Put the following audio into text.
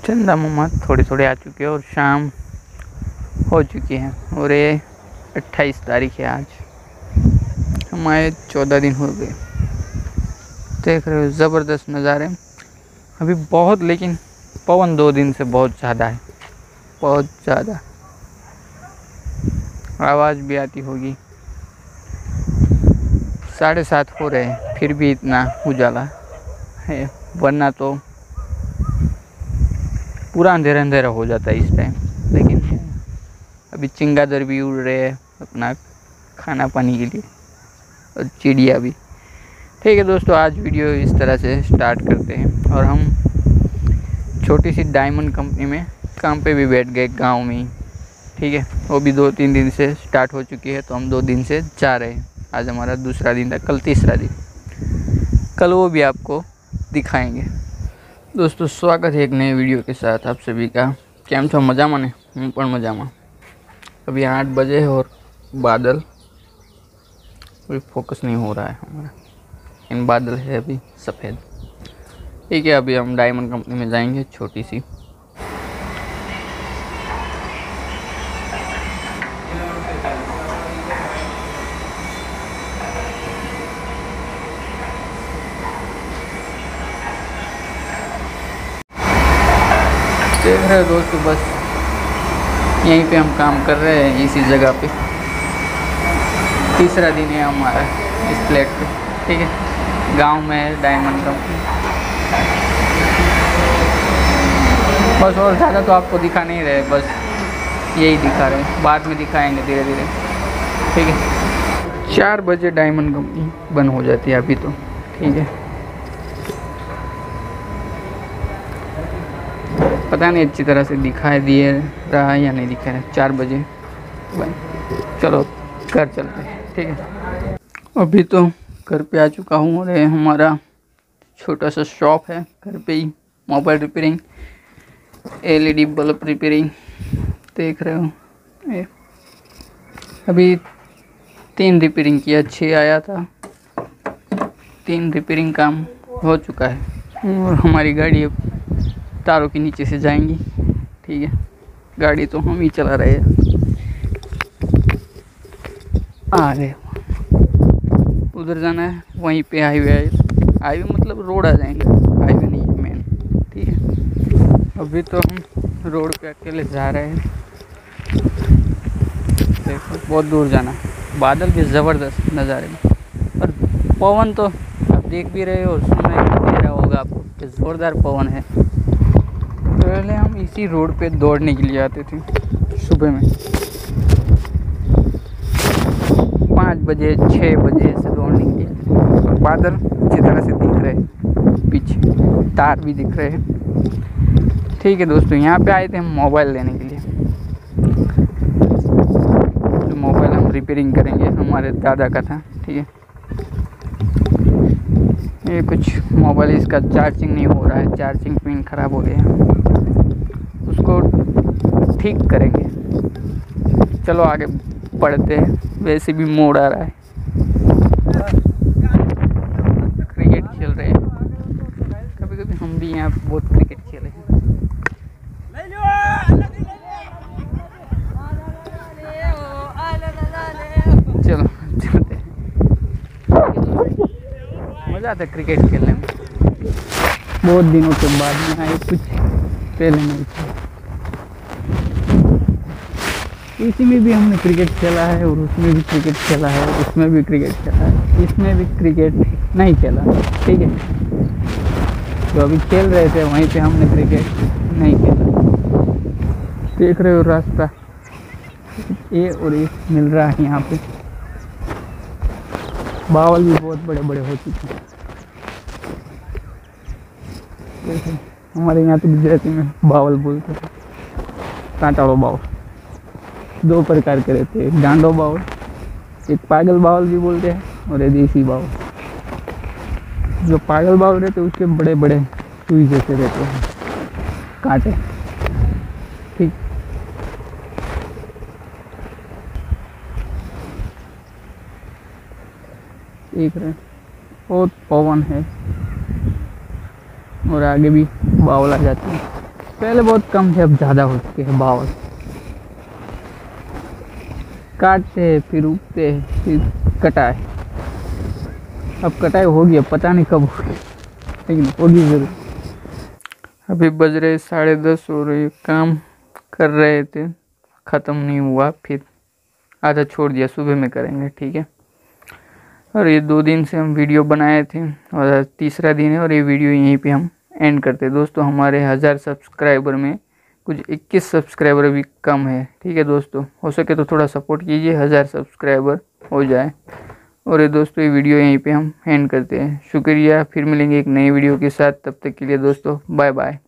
चंदा मामा थोड़े थोड़े आ चुके हैं और शाम हो चुकी है और ये 28 तारीख है आज। हमारे 14 दिन हो गए। देख रहे हो ज़बरदस्त नज़ारे अभी बहुत, लेकिन पवन 2 दिन से बहुत ज़्यादा है, बहुत ज़्यादा। आवाज़ भी आती होगी। 7:30 हो रहे हैं फिर भी इतना उजाला है, वरना तो पूरा अंधेरा अंधेरा हो जाता है इस टाइम। लेकिन अभी चिंगादड़ भी उड़ रहे हैं अपना खाना पानी के लिए और चिड़िया भी। ठीक है दोस्तों, आज वीडियो इस तरह से स्टार्ट करते हैं और हम छोटी सी डायमंड कंपनी में काम पे भी बैठ गए गांव में ही। ठीक है, वो भी 2-3 दिन से स्टार्ट हो चुकी है, तो हम 2 दिन से जा रहे हैं। आज हमारा दूसरा दिन था, कल तीसरा दिन। कल वो भी आपको दिखाएंगे। दोस्तों स्वागत है एक नए वीडियो के साथ आप सभी का। केम छो मजामा ने? हूँ पण मजामा। अभी 8 बजे है और बादल कोई फोकस नहीं हो रहा है हमारा, इन बादल है अभी सफ़ेद। ठीक है, अभी हम डायमंड कंपनी में जाएंगे, छोटी सी। देख रहे हो दोस्तों, बस यहीं पे हम काम कर रहे हैं, इसी जगह पे। तीसरा दिन है हमारा इस प्लेट पे। ठीक है, गांव में है डायमंड कंपनी। बस और ज़्यादा तो आपको दिखा नहीं रहे, बस यही दिखा रहे हैं, बाद में दिखाएंगे धीरे धीरे। ठीक है, 4 बजे डायमंड कंपनी बंद हो जाती है अभी तो। ठीक है, पता नहीं अच्छी तरह से दिखाई दिए रहा है या नहीं दिखा रहा है। 4 बजे बंद। चलो घर चलते हैं। ठीक है, अभी तो घर पे आ चुका हूँ और ये हमारा छोटा सा शॉप है घर पे ही। Mobile repairing, LED bulb repairing, देख रहे हो। ये अभी 3 रिपेयरिंग किया, 6 आया था। 3 रिपेयरिंग काम हो चुका है और हमारी गाड़ी अब तारों के नीचे से जाएंगी। ठीक है, गाड़ी तो हम ही चला रहे हैं। आ गए, उधर जाना है, वहीं पे हाईवे है। हाईवे मतलब रोड आ जाएंगे, हाईवे नहीं है मेन। ठीक है, अभी तो हम रोड पे अकेले जा रहे हैं। देखो बहुत दूर जाना है। बादल भी ज़बरदस्त नज़ारे में, और पवन तो आप देख भी रहे हो और सुनाई भी दे रहा होगा आपको कि ज़ोरदार पवन है। पहले हम इसी रोड पे दौड़ने के लिए आते थे सुबह में, 5 बजे 6 बजे से दौड़ने के लिए। और बादल अच्छी तरह से दिख रहे हैं, पीछे तार भी दिख रहे हैं। ठीक है दोस्तों, यहाँ पे आए थे हम मोबाइल लेने के लिए। तो मोबाइल हम रिपेयरिंग करेंगे, हमारे दादा का था। ठीक है, ये कुछ मोबाइल इसका चार्जिंग नहीं हो रहा है, चार्जिंग पिन ख़राब हो गया, उसको ठीक करेंगे। चलो आगे बढ़ते हैं। वैसे भी मोड़ आ रहा है, क्रिकेट खेल रहे हैं। कभी कभी हम भी यहाँ बहुत क्रिकेट खेले हैं। चलो चलते हैं, मज़ा आता है क्रिकेट खेलने में। बहुत दिनों के बाद में आए, कुछ पहले नहीं था। इसी में भी हमने क्रिकेट खेला है और उसमें भी क्रिकेट खेला है, उसमें भी क्रिकेट खेला है, इसमें भी क्रिकेट नहीं खेला। ठीक है, जो अभी खेल रहे थे वहीं पे हमने क्रिकेट नहीं खेला। देख रहे हो रास्ता ए और ए मिल रहा है यहाँ पे। बावल भी बहुत बड़े बड़े हो चुके हैं। देखो हमारे यहाँ तो गुजराती में बावल बोलते हैं, कांटाड़ो बावल। 2 प्रकार के रहते हैं, डांडो बावल, एक पागल बावल भी बोलते हैं, और एक देसी बावल। जो पागल बावल रहते हैं उसके बड़े बड़े सुई जैसे रहते हैं कांटे। ठीक, देख रहे हैं बहुत पवन है और आगे भी बावल आ जाती है। पहले बहुत कम थे, अब ज़्यादा हो चुके हैं बावल। काटते हैं फिर उगते हैं फिर कटाई। अब कटाई होगी, अब पता नहीं कब होगी, लेकिन होगी जरूर। अभी बज रहे 10:30 और ये काम कर रहे थे, ख़त्म नहीं हुआ, फिर आधा छोड़ दिया, सुबह में करेंगे, ठीक है। और ये 2 दिन से हम वीडियो बनाए थे और तीसरा दिन है और ये वीडियो यहीं पे हम एंड करते हैं। दोस्तों हमारे 1000 सब्सक्राइबर में कुछ 21 सब्सक्राइबर अभी कम है, ठीक है दोस्तों। हो सके तो थोड़ा सपोर्ट कीजिए, 1000 सब्सक्राइबर हो जाए। और ये दोस्तों ये वीडियो यहीं पे हम एंड करते हैं। शुक्रिया, फिर मिलेंगे एक नई वीडियो के साथ, तब तक के लिए दोस्तों बाय बाय।